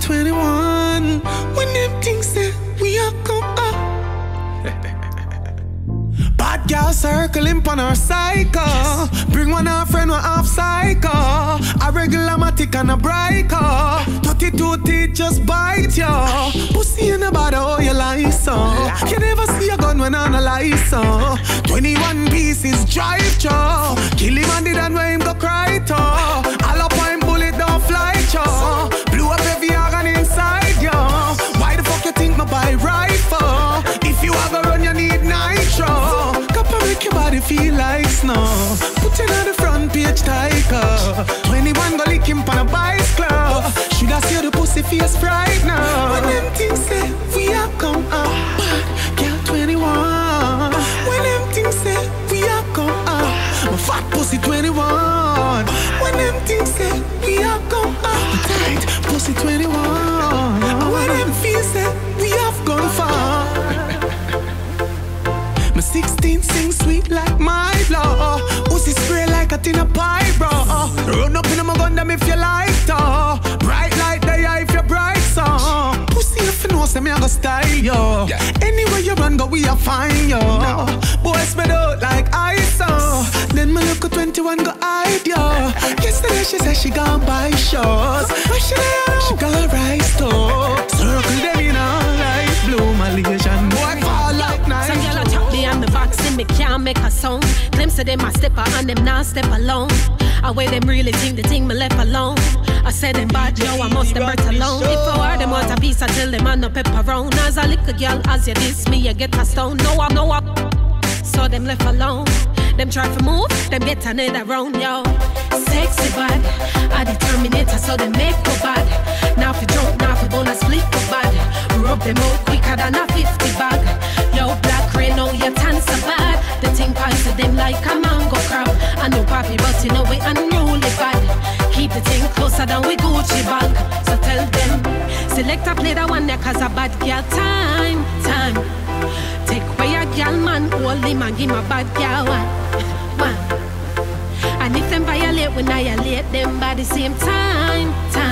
21. When them things say we are come up. Bad girl circling on our cycle. Bring one our friend, one half cycle. A regular matic and a bright car. 32 teeth just bite ya. Pussy in the body, oh you like so. You never see a gun when on a license. 21 pieces drive ya. Kill him and did where him go cry to. All up on bullet don't fly ya. Blew up every organ inside ya. Why the fuck you think my buy rifle? If you ever run you need nitro. Make your body feel like snow. Put it on the front page, tiger. 21 go lick him on a bicycle. Should I see the pussy face right now? When them things say we are come up, bad girl 21. When them things say we are come up, my fat pussy 21. When them things say we are come up, my tight pussy 21. And when them feels say we have gone far. My 16 sing sweet like my blood. Pussy spray like a tin of pie, bro. Run up in my gun them if you like to. Bright like the eye if you're bright, son. Pussy if you know, say me I go style, yo. Anywhere you run, go we a find, yo. Boys spread out like ice, Then my look at 21 go hide, yo. Yesterday she said she gon' buy shows. What she do? She gon' rise to. Circle them in all like blue Malaysian. Boy fall like night. Some girl a chop me and me boxing, me can't make a sound. Glimpse of them a stepper and them not step alone. I wear them really think the thing me left alone. I said them bad, yo, I must them birth alone. If I were them want a piece, I tell them I no pepper round. As a little girl, as you diss me, you get a stone. No, I know I. So them left alone. Them try to move, them get another round, yo. Sexy bad, I determinator, so they make go bad. Now if you drunk, now if you bonus split go bad. Rub them out quicker than a 50 bag. Yo, black rain, oh, your tan so bad. The thing pints to them like a mango crab. I know papi, but you know we unruly bad. Keep the thing closer than we Gucci bag. So tell them, select a play that one there, cause a bad girl time. Take away a girl man, hold him and give him a bad girl one. And if them violate, we annihilate them by the same time.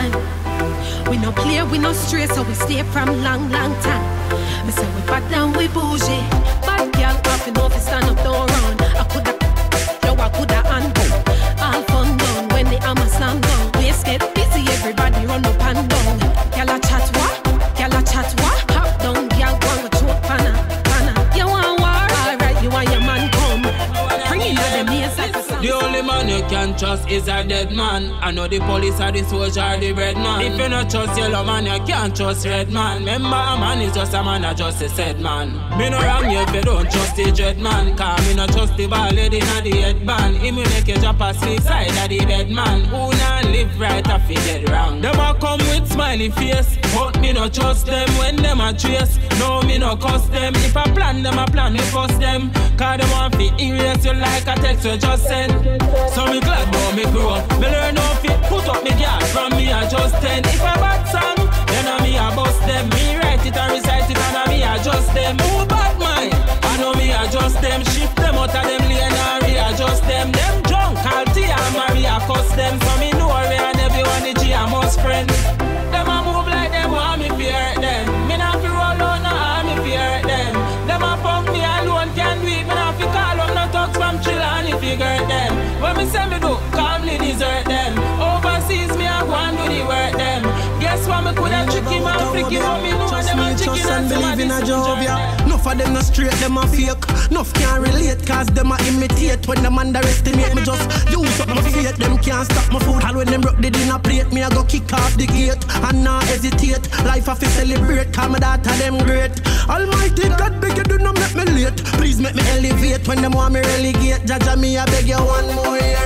We no play, we no stray, so we stay from long time. Me say we bad down, we bougie. Bad girl, off and off, stand up, don't run. I coulda undo. All fun done when the hammer slam down. Waist get busy, everybody run up and down. Girl a chat what? Hop down, girl, go and choke pana. You want war? Alright, you want your man come. Bring in them ears like a song. The only man you can trust is a dead man. I know the police are the soldier, the red man. If you not trust yellow man, you can't trust red man. Remember a man is just a man, I just a said man. Me no wrong you if you don't trust the dread man. Cause me no trust the ball lady in the headband. He me make you drop asleep side of the dead man. Who not live right if you get wrong. Them a come with smiley face, but me no trust them when them a trace. No, me no cuss them. If I plan them, I plan me fuss them. Cause they want to erase you like a text you just send. So me glad about me grow up. Me learn how to put up me gas from me I just 10. If I bad song, then I me I bust them. Me write it and recite it and I me adjust them. Who bad mind? I know me adjust them. Shift them out of them lane and readjust them. Them drunk, Altia and Maria cuss them. So me know where and everyone the G I must friend. Them a move like them want me fear them. Me not fi roll out no harm me fear them. Them a punk me alone can do it. Me not fi call up no talks from chill and if you get them. When me say me do, calmly desert them. Overseas me a go and do the work them. Guess what me coulda trick him and flick him. But me know them a chicken and somebody Enough of them no straight, them a fake. Enough can't relate cause them a imitate. When them underestimate me just use up my faith. Them can't stop my food. All when them rock the dinner plate, me a go kick off the gate and not hesitate. Life I fi celebrate, cause my daughter them great. Almighty God beg you do not make me late. Please make me elevate when them want me relegate. Jaja me I beg you one more year.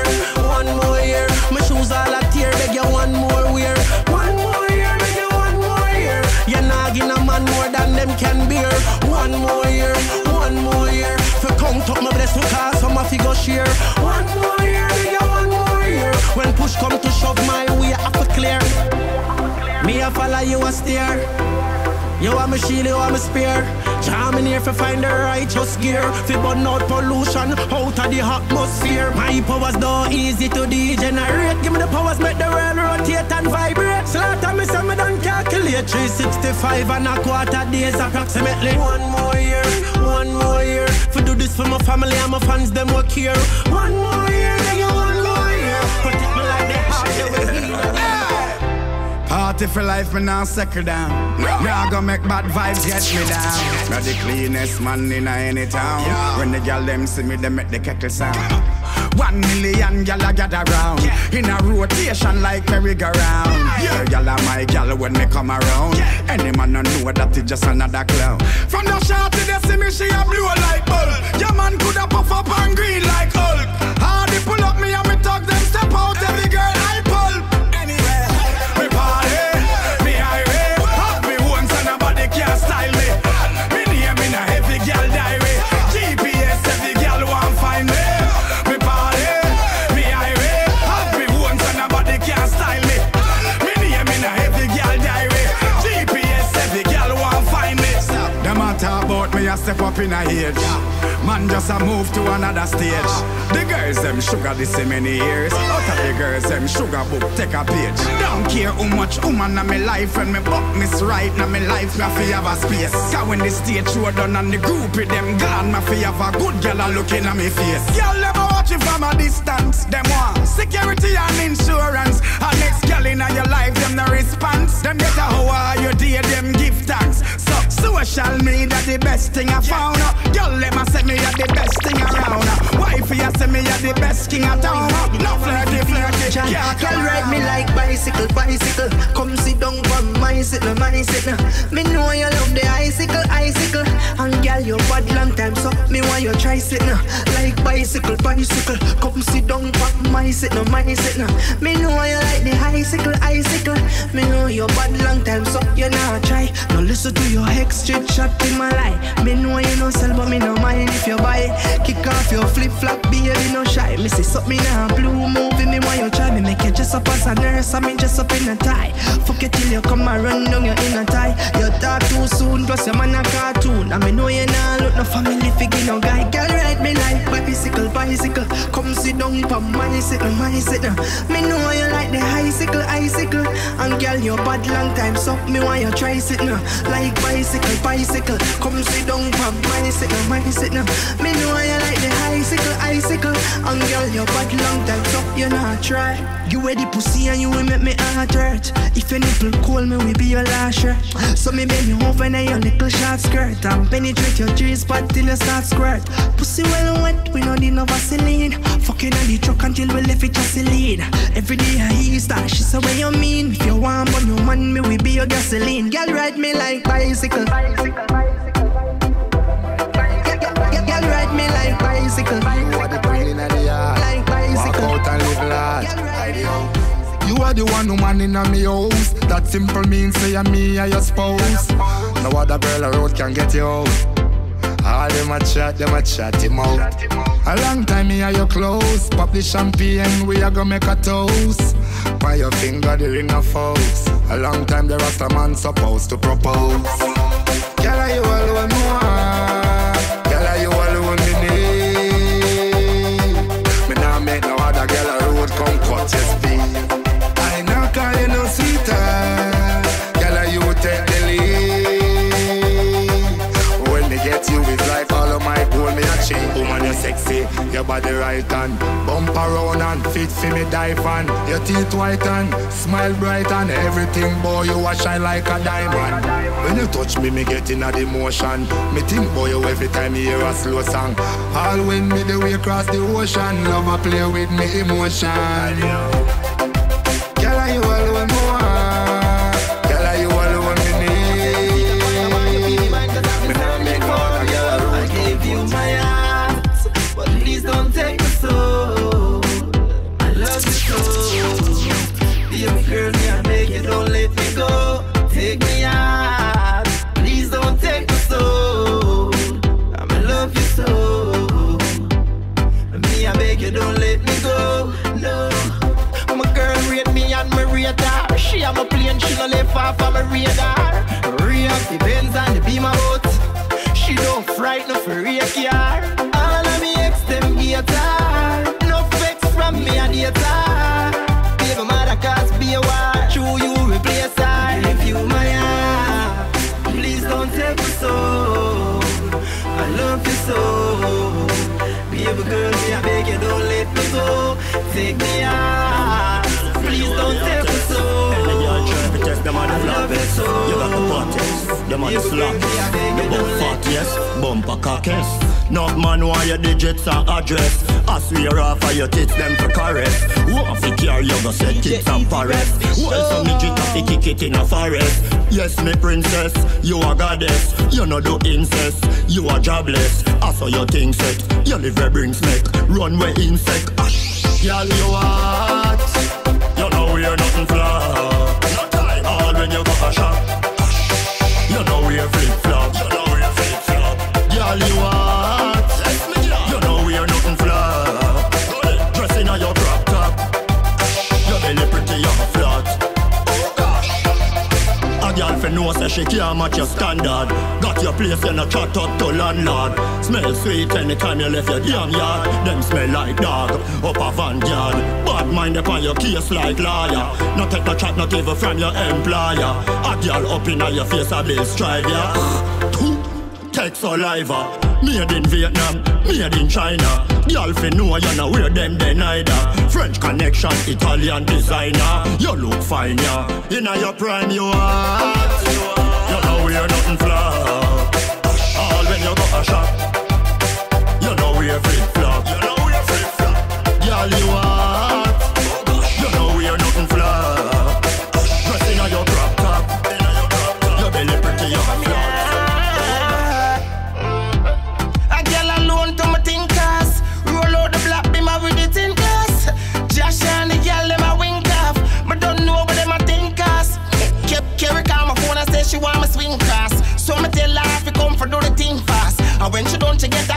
My shoes all a tear, beg you one more wear. One more year, beg you one more year. You're not giving a man more than them can bear. One more year. For count up my blessing cause some of you go share. One more year, beg you one more year. When push come to shove my way, I have to clear. Me a follow you a steer. You want me shield, you want me spear. Jamming here for find the righteous gear. Fi burn out pollution out of the atmosphere. My powers though easy to degenerate. Give me the powers, make the world rotate and vibrate. Slaughter me so me don't calculate. year 365 and a quarter days approximately. 1 more year, 1 more year. For do this for my family and my fans, them work here. 1 more year, nigga, 1 more year. Protect me like the heart, they will heal. Party for life, me now second down. Me I go make bad vibes get me down. Not the cleanest man in any town. When the girl them see me, they make the kettle sound. 1 million gal I gather round in a rotation like merry-go-round. Yeah, gal are my gal when me come around. Any man no know that it's just another clown. From the shot to the see me, she a blue like bulb. Your man coulda puff up and green like Hulk. Hardy pull up me and me talk them step out. Every girl I pull. Anyway, me party, me highway. Have me once and nobody can style me. Me name in a heavy gal diary. GPS every gal want find me. Me a step up in a age. Man just a move to another stage. The girls them sugar this many years. Out of the girls them sugar book take a page. Don't care how much woman in my life. When me buck miss right in my life, me fi have a space. Cause when the stage show done and the group with them gone, me fi have a good girl a looking at me face. Girl never watching from a distance. Them want security and insurance. And next girl in your life them no response. Them get a how are you day them give thanks. So social media the best thing I found. Girl let me say me a the best thing around. Wifey I say me a the best king of town. No flirty. Girl ride me like bicycle. Come sit down from my seat. Me know you love the icicle. And girl you bad long time, so me want you try sit now. Like bicycle. Come sit down from my seat. Me know you like the icicle. Me know you bad long time, so you not try. Now listen to your ex straight shot in my life. Me know you no sell, but me no mind if you buy. Kick off your flip-flop, baby, no shy. Me say something now, blue movie, me want you try. Me make you dress up as a nurse, I mean dress up in a tie. Fuck it till you come and run down your inner tie. You talk too soon, plus your man a cartoon. And me know you nah look no family figure, no guy. Girl ride me like bicycle. Come sit down for my seat. Me know you like the icicle. And girl, you bad long time, so me want you try sit now. Like bicycle. Come sit down for my seat. Me know you like the icicle. And girl, you bad long time, so you not try. You wear the pussy and you will make me heart hurt. If your nipple cold, me will be your last shirt. So me bend you over and your little short skirt and penetrate your G-spot till you start squirt. Pussy well wet, we don't need no Vaseline. Fucking on the truck until we left it gasoline. Every day I Easter, she say what you mean. If you want but your man, me will be your gasoline. Girl ride me like bicycle. Girl ride me like bicycle. You are the queen of the yard. Like bicycle. Walk out and live large. You are the one woman in a me house. That simple means say me or your spouse. No other girl around can get you out. All them a chat him out. A long time me are you close. Pop the champagne, we a go make a toast. By your finger the ring of falls. A long time the Rasta man supposed to propose. Girl are you alone more? Girl are you alone me need? Me nah make no other girl a road come cut your speed. I not call you no sweeter. Girl are you take the lead. When me get you it's like all of my goal me a chain. Woman you sexy, your body right and bump around and fit for me dive and your teeth white and smile bright and everything boy you a shine like a diamond. When you touch me get in a the motion. Me think boy you every time you hear a slow song. All when me the way across the ocean. Love a play with me emotion. Girl are you alone more? Girl are you alone me need? Me not make no other girl. I gave you my heart, but please don't take the soul. I love you so. Baby girl, me I beg you, don't let me go. Take me out, please don't take the soul. I'ma love you so. Me I beg you, don't let me go. No, my girl rate me and my radar. She have a plane, she no left off of my radar. React the Benz and the Beamer out. She don't frighten no for real car. All of me ex them guitar. No vex from me and the tar. Baby mother cause be a war. True you replace her. If you my heart. break me heart. Please don't take me so. Them on the flop, you got the potters, them on the slop. The bump fat, yes, bumper cockers. Not man want your digits and address. I swear off of your tits, them for caress. Want fi care, you go set tits and Paris. Well, some midget have to kick it in a forest. Yes, me princess, you a goddess. You no do incest, you a jobless. I saw your thing set, you live where bring snake. Run where insect, girl you hot. You know we're nothing flat. When you got a shot, you know we're flip-flop. You know we're flip-flop. Girl, you hot. You know we're nothing flop. Dressing on your crop top. Your belly pretty, you're flat. A girl fi know say she can't match your standard. Got your place in a chat up to landlord. Smell sweet anytime you left your damn yard. Them smell like dog up a vanguard. Bad mind upon your case like lawyer. Not take no chat, not even from your employer. A girl up in your face a bill strive ya. Take saliva. Made in Vietnam, made in China. Girl fi know you know wear them then either. French connection, Italian designer. You look fine ya. Inna your prime you hot. You know we're nothing flat. All when you got a shot. You know we're flip-flop. You know we're flip-flop. Girl you hot. You know we're nothing flat. Dressing on your crop top. Your belly pretty, you're flat. A girl alone to my thinkers. Roll out the black beamer with the thinkers. Josh and the girl them a wink off. But don't know what them a thinkers. Carry call my phone and say she want me swing cross. So me tell her if you come for do the thing fast. And when she don't, she get a